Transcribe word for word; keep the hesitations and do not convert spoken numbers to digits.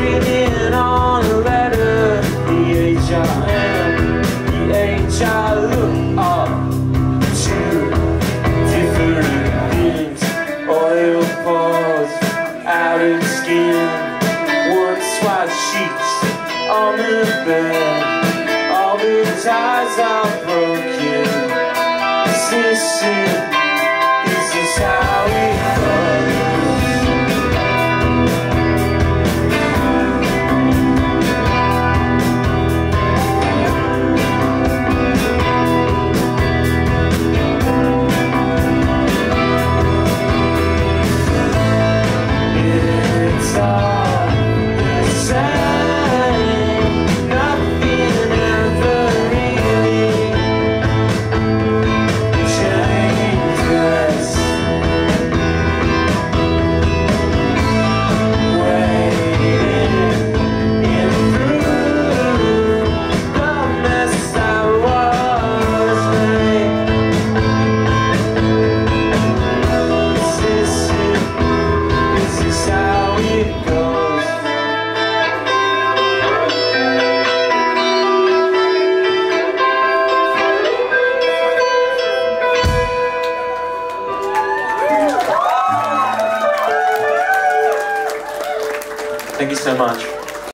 written on a letter. The H I M, the H I look up to different things. Oil pours out of skin. Once white sheets on the bed. All the ties are broken. Is this it? Is this how it goes? Thank you so much.